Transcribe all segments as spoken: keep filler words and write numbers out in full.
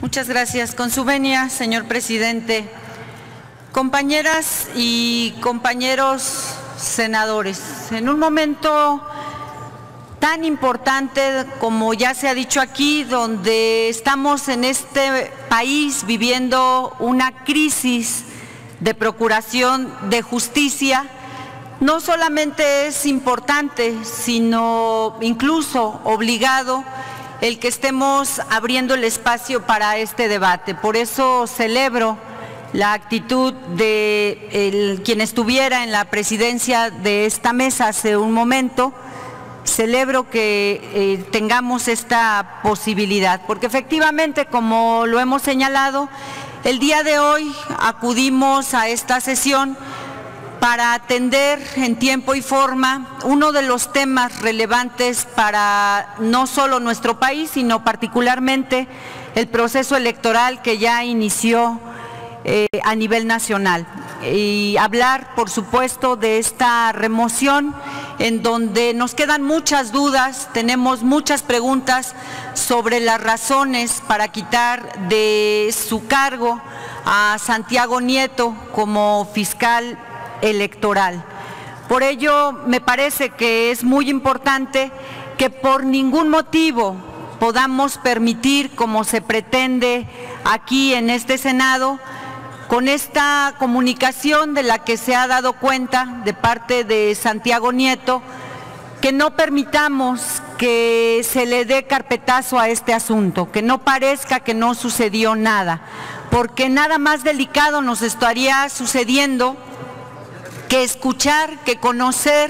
Muchas gracias. Con su venia, señor presidente. Compañeras y compañeros senadores, en un momento tan importante como ya se ha dicho aquí, donde estamos en este país viviendo una crisis de procuración de justicia, no solamente es importante, sino incluso obligado el que estemos abriendo el espacio para este debate. Por eso celebro la actitud de el, quien estuviera en la presidencia de esta mesa hace un momento. Celebro que eh, tengamos esta posibilidad, porque efectivamente, como lo hemos señalado, el día de hoy acudimos a esta sesión para atender en tiempo y forma uno de los temas relevantes para no solo nuestro país, sino particularmente el proceso electoral que ya inició eh, a nivel nacional. Y hablar, por supuesto, de esta remoción en donde nos quedan muchas dudas, tenemos muchas preguntas sobre las razones para quitar de su cargo a Santiago Nieto como fiscal electoral. Por ello, me parece que es muy importante que por ningún motivo podamos permitir, como se pretende aquí en este Senado, con esta comunicación de la que se ha dado cuenta de parte de Santiago Nieto, que no permitamos que se le dé carpetazo a este asunto, que no parezca que no sucedió nada, porque nada más delicado nos estaría sucediendo que escuchar, que conocer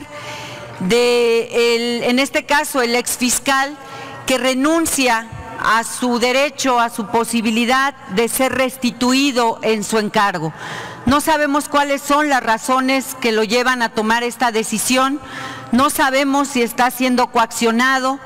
de, el, en este caso, el exfiscal que renuncia a su derecho, a su posibilidad de ser restituido en su encargo. No sabemos cuáles son las razones que lo llevan a tomar esta decisión, no sabemos si está siendo coaccionado,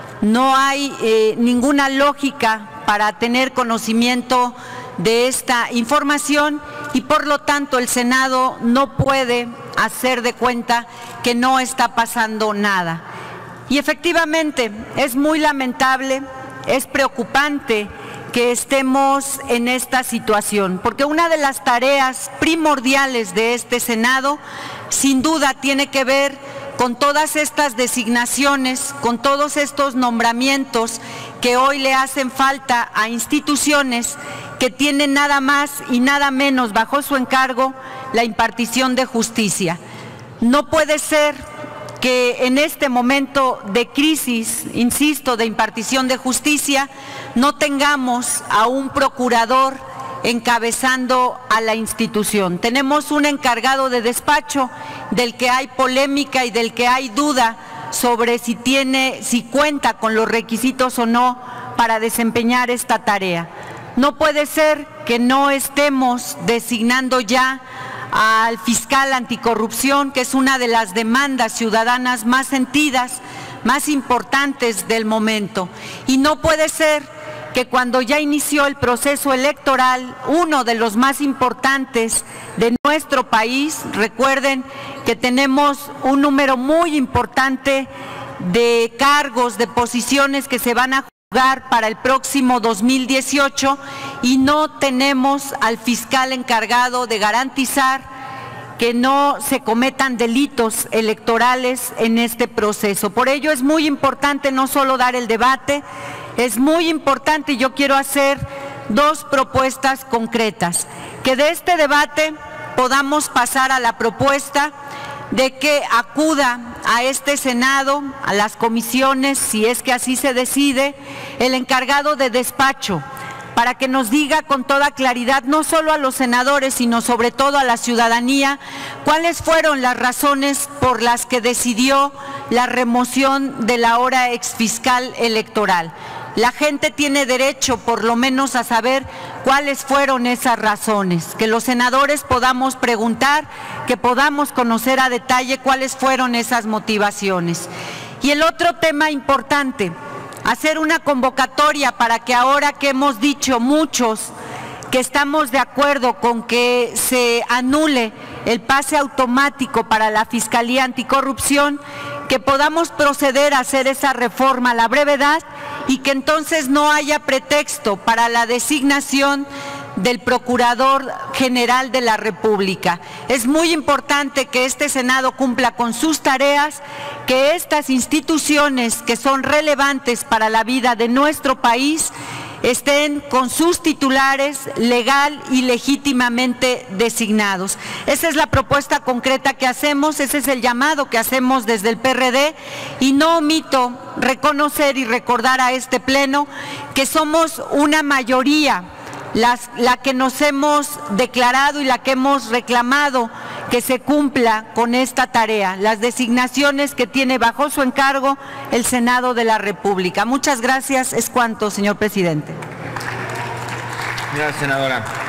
no hay eh, ninguna lógica para tener conocimiento de esta información y por lo tanto el Senado no puede hacer de cuenta que no está pasando nada. Y efectivamente es muy lamentable, es preocupante que estemos en esta situación, porque una de las tareas primordiales de este Senado sin duda tiene que ver con todas estas designaciones, con todos estos nombramientos que hoy le hacen falta a instituciones que tienen nada más y nada menos bajo su encargo la impartición de justicia. No puede ser que en este momento de crisis, insisto, de impartición de justicia, no tengamos a un procurador encabezando a la institución. Tenemos un encargado de despacho del que hay polémica y del que hay duda sobre si tiene, si cuenta con los requisitos o no para desempeñar esta tarea. No puede ser que no estemos designando ya al fiscal anticorrupción, que es una de las demandas ciudadanas más sentidas, más importantes del momento. Y no puede ser que cuando ya inició el proceso electoral, uno de los más importantes de nuestro país, recuerden que tenemos un número muy importante de cargos, de posiciones que se van a jugar para el próximo dos mil dieciocho y no tenemos al fiscal encargado de garantizar que no se cometan delitos electorales en este proceso. Por ello es muy importante no solo dar el debate, es muy importante, y yo quiero hacer dos propuestas concretas, que de este debate podamos pasar a la propuesta de que acuda a este Senado, a las comisiones, si es que así se decide, el encargado de despacho, para que nos diga con toda claridad, no solo a los senadores, sino sobre todo a la ciudadanía, cuáles fueron las razones por las que decidió la remoción del ahora exfiscal electoral. La gente tiene derecho por lo menos a saber cuáles fueron esas razones, que los senadores podamos preguntar, que podamos conocer a detalle cuáles fueron esas motivaciones. Y el otro tema importante, hacer una convocatoria para que ahora que hemos dicho muchos que estamos de acuerdo con que se anule el pase automático para la Fiscalía Anticorrupción, que podamos proceder a hacer esa reforma a la brevedad y que entonces no haya pretexto para la designación del Procurador General de la República. Es muy importante que este Senado cumpla con sus tareas, que estas instituciones que son relevantes para la vida de nuestro país estén con sus titulares legal y legítimamente designados. Esa es la propuesta concreta que hacemos, ese es el llamado que hacemos desde el P R D, y no omito reconocer y recordar a este Pleno que somos una mayoría, las, la que nos hemos declarado y la que hemos reclamado que se cumpla con esta tarea, las designaciones que tiene bajo su encargo el Senado de la República. Muchas gracias, es cuanto, señor presidente. Gracias, senadora.